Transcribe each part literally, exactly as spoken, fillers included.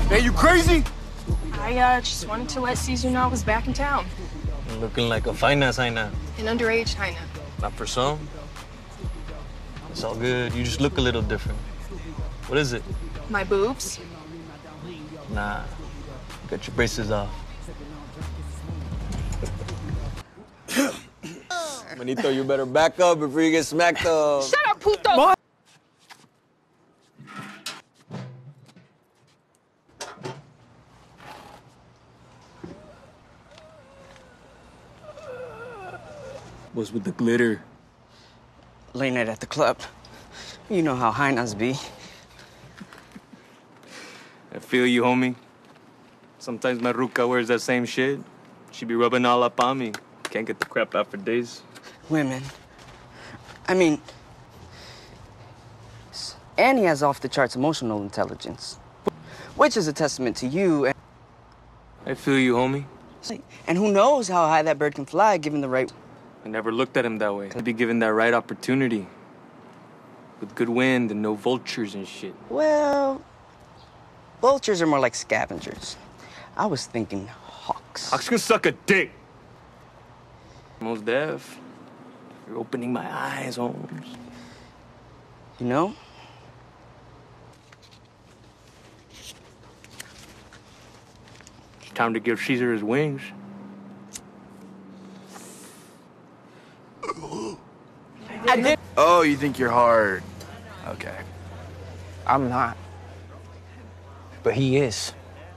Hey, you crazy? I uh, just wanted to let Caesar know I was back in town. Looking like a fine-ass hyena. An underage hyena. Not for some. It's all good. You just look a little different. What is it? My boobs? Nah. Got your braces off. Manito, you better back up before you get smacked up. Shut up, puto! What? What's with the glitter? Late night at the club. You know how hyenas be. I feel you, homie. Sometimes my ruca wears that same shit. She be rubbing all up on me. Can't get the crap out for days. Women. I mean, Annie has off-the-charts emotional intelligence, which is a testament to you. And I feel you, homie. And who knows how high that bird can fly given the right... I never looked at him that way. I'd be given that right opportunity. With good wind and no vultures and shit. Well, vultures are more like scavengers. I was thinking hawks. Hawks can suck a dick. Most deaf. You're opening my eyes, Holmes. You know? It's time to give Caesar his wings. I did. Oh, you think you're hard. Okay. I'm not. But he is.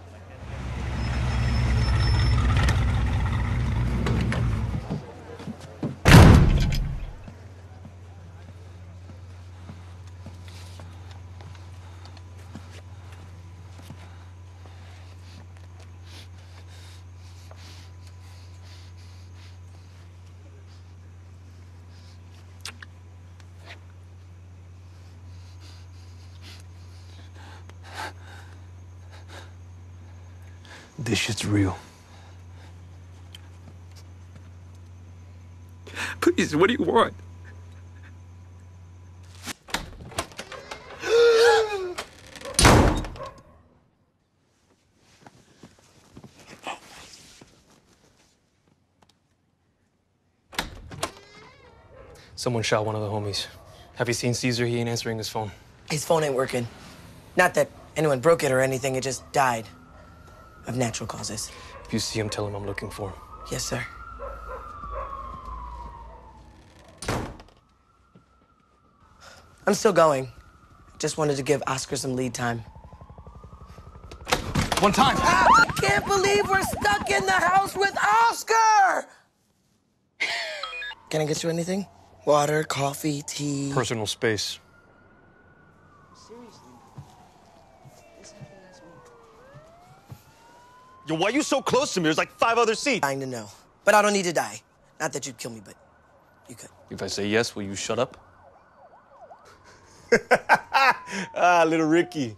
This shit's real. Please, what do you want? Someone shot one of the homies. Have you seen Caesar? He ain't answering his phone. His phone ain't working. Not that anyone broke it or anything, it just died. Of natural causes. If you see him, tell him I'm looking for him. Yes, sir. I'm still going. Just wanted to give Oscar some lead time. One time! I can't believe we're stuck in the house with Oscar! Can I get you anything? Water, coffee, tea? Personal space. Yo, why are you so close to me? There's like five other seats. Dying to know. But I don't need to die. Not that you'd kill me, but you could. If I say yes, will you shut up? Ah, little Ricky.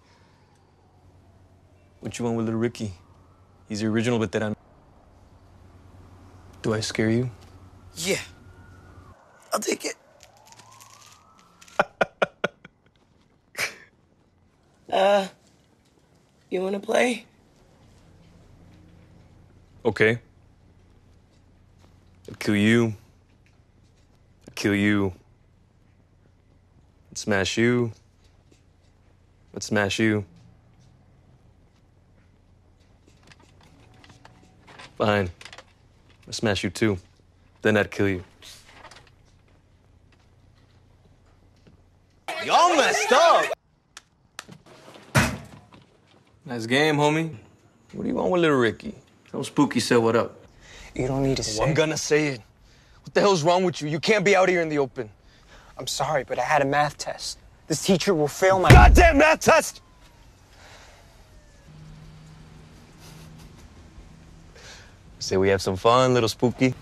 What you want with little Ricky? He's the original veteran. Do I scare you? Yeah. I'll take it. uh, you wanna play? Okay. I'd kill you. I'd kill you. I'd smash you. I'd smash you. Fine. I'd smash you too. Then I'd kill you. Y'all messed up. Nice game, homie. What do you want with little Ricky? Tell Spooky said what up. You don't need to say. Well, I'm gonna say it. What the hell's wrong with you? You can't be out here in the open. I'm sorry, but I had a math test. This teacher will fail my... Goddamn math test! Say we have some fun, little Spooky.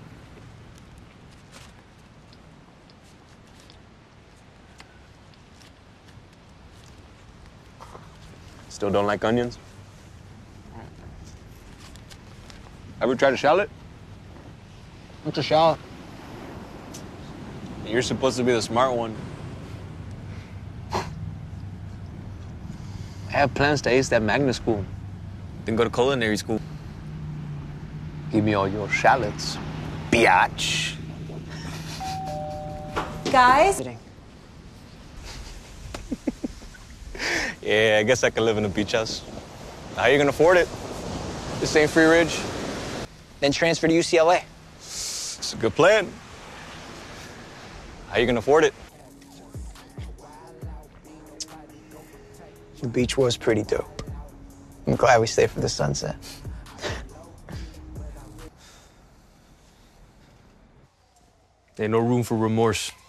Still don't like onions? Ever tried a shallot? What's a shallot? You're supposed to be the smart one. have plans to ace that magnet school, then go to culinary school. Give me all your shallots, biatch. Guys? Yeah, I guess I could live in a beach house. How you gonna afford it? This ain't Free Ridge. Then transfer to U C L A. It's a good plan. How you gonna afford it? The beach was pretty dope. I'm glad we stayed for the sunset. Ain't no room for remorse.